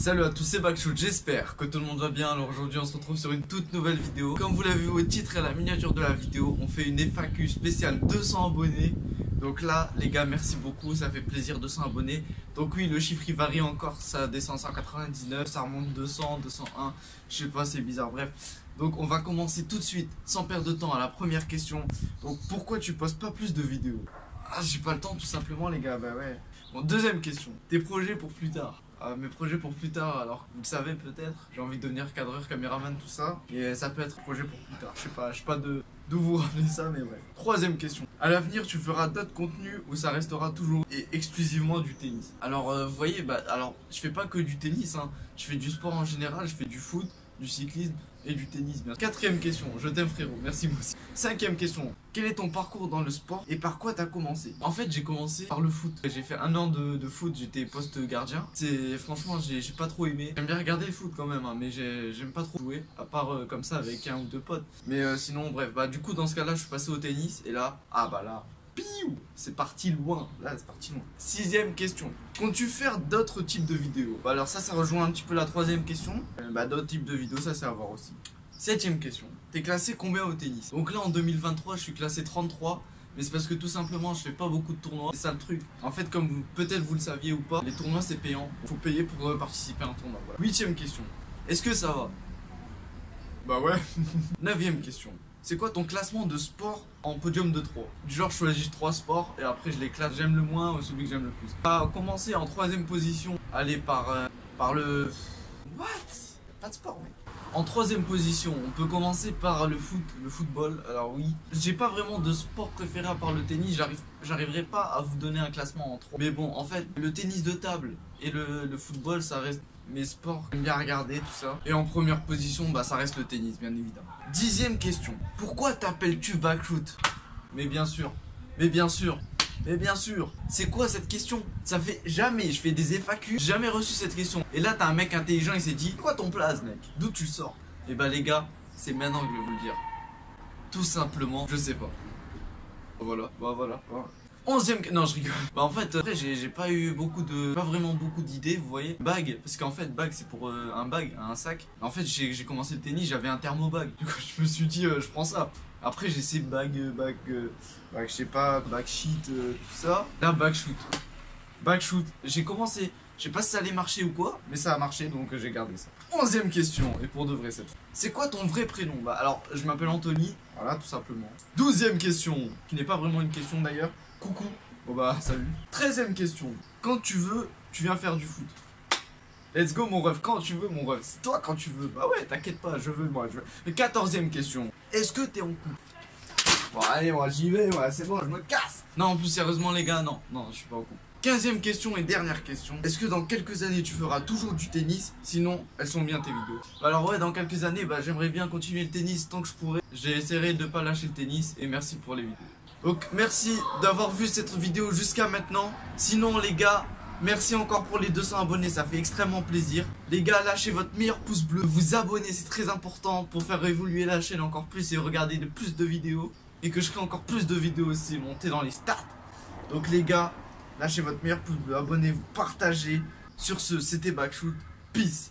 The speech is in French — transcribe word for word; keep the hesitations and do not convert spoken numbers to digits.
Salut à tous, c'est Backshoot, j'espère que tout le monde va bien. Alors aujourd'hui on se retrouve sur une toute nouvelle vidéo. Comme vous l'avez vu au titre et à la miniature de la vidéo, on fait une F A Q spéciale deux cents abonnés. Donc là les gars, merci beaucoup, ça fait plaisir, deux cents abonnés. Donc oui, le chiffre il varie encore, ça descend cent quatre-vingt-dix-neuf, ça remonte deux cents, deux cent un, je sais pas, c'est bizarre, bref. Donc on va commencer tout de suite, sans perdre de temps, à la première question. Donc pourquoi tu postes pas plus de vidéos? Ah, j'ai pas le temps tout simplement les gars, bah ouais. Bon, deuxième question, tes projets pour plus tard? Euh, mes projets pour plus tard, alors vous le savez peut-être, j'ai envie de devenir cadreur, caméraman, tout ça. Et ça peut être projet pour plus tard, je sais pas, je sais pas de d'où vous ramenez ça, mais bref. Troisième question, à l'avenir tu feras d'autres contenus ou ça restera toujours et exclusivement du tennis? Alors euh, vous voyez, bah alors je fais pas que du tennis, hein. Je fais du sport en général, je fais du foot, du cyclisme et du tennis. Quatrième question, je t'aime frérot, merci moi aussi. Cinquième question, quel est ton parcours dans le sport et par quoi t'as commencé? En fait j'ai commencé par le foot. J'ai fait un an de, de foot, j'étais poste gardien. C'est franchement j'ai pas trop aimé. J'aime bien regarder le foot quand même, hein, mais j'aime pas trop jouer, à part euh, comme ça avec un ou deux potes. Mais euh, sinon bref, bah du coup dans ce cas là je suis passé au tennis et là, ah bah là, c'est parti loin, là c'est parti loin. Sixième question, comptes-tu faire d'autres types de vidéos? Bah alors ça, ça rejoint un petit peu la troisième question. euh, Bah d'autres types de vidéos, ça c'est à voir aussi. Septième question, t'es classé combien au tennis? Donc là en deux mille vingt-trois je suis classé trente-trois. Mais c'est parce que tout simplement je fais pas beaucoup de tournois. C'est ça le truc. En fait comme peut-être vous le saviez ou pas, les tournois c'est payant. Faut payer pour euh, participer à un tournoi, voilà. Huitième question, est-ce que ça va? Bah ouais. Neuvième question, c'est quoi ton classement de sport en podium de trois? Du genre je choisis trois sports et après je les classe, j'aime le moins ou celui que j'aime le plus. On va commencer en troisième position. Allez par, euh, par le... What? Pas de sport mec. En troisième position, on peut commencer par le foot, le football. Alors oui, j'ai pas vraiment de sport préféré à part le tennis. J'arrive, j'arriverai pas à vous donner un classement en trois. Mais bon, en fait, le tennis de table et le, le football, ça reste mes sports. J'aime bien regarder tout ça. Et en première position, bah ça reste le tennis, bien évidemment. Dixième question. Pourquoi t'appelles-tu Backshoot? Mais bien sûr, mais bien sûr. Mais bien sûr, c'est quoi cette question? Ça fait jamais, je fais des F A Q, j'ai jamais reçu cette question. Et là t'as un mec intelligent, il s'est dit, quoi ton place mec? D'où tu sors? Et bah les gars, c'est maintenant que je vais vous le dire. Tout simplement, je sais pas. Voilà, bah voilà, voilà. Onzième, non je rigole. Bah en fait, après j'ai pas eu beaucoup de, pas vraiment beaucoup d'idées, vous voyez. Bag, parce qu'en fait bag c'est pour euh, un bag, un sac. En fait j'ai commencé le tennis, j'avais un thermobag. Du coup je me suis dit, euh, je prends ça. Après j'ai essayé bag, bag, euh, bag, je sais pas, bag sheet, euh, tout ça. Là Backshoot, Backshoot. J'ai commencé, je sais pas si ça allait marcher ou quoi, mais ça a marché donc euh, j'ai gardé ça. Onzième question, et pour de vrai cette fois. C'est quoi ton vrai prénom? Bah alors je m'appelle Anthony, voilà tout simplement. Douzième question, qui n'est pas vraiment une question d'ailleurs. Coucou. Bon bah salut. Treizième question, quand tu veux, tu viens faire du foot. Let's go mon ref, quand tu veux mon ref. C'est toi quand tu veux. Bah ouais, t'inquiète pas, je veux moi. Je veux. Quatorzième question, est-ce que t'es en couple? Bon allez, moi j'y vais, ouais, c'est bon, je me casse. Non, en plus sérieusement les gars, non, non, je suis pas en couple. Quinzième question et dernière question, est-ce que dans quelques années tu feras toujours du tennis? Sinon, elles sont bien tes vidéos. Bah alors ouais, dans quelques années, bah j'aimerais bien continuer le tennis tant que je pourrai. J'essaierai de pas lâcher le tennis et merci pour les vidéos. Donc merci d'avoir vu cette vidéo jusqu'à maintenant. Sinon les gars, merci encore pour les deux cents abonnés, ça fait extrêmement plaisir. Les gars, lâchez votre meilleur pouce bleu, vous abonnez, c'est très important pour faire évoluer la chaîne encore plus et regarder de plus de vidéos. Et que je crée encore plus de vidéos aussi, monter dans les stats. Donc les gars, lâchez votre meilleur pouce bleu, abonnez-vous, partagez. Sur ce, c'était Backshoot, peace.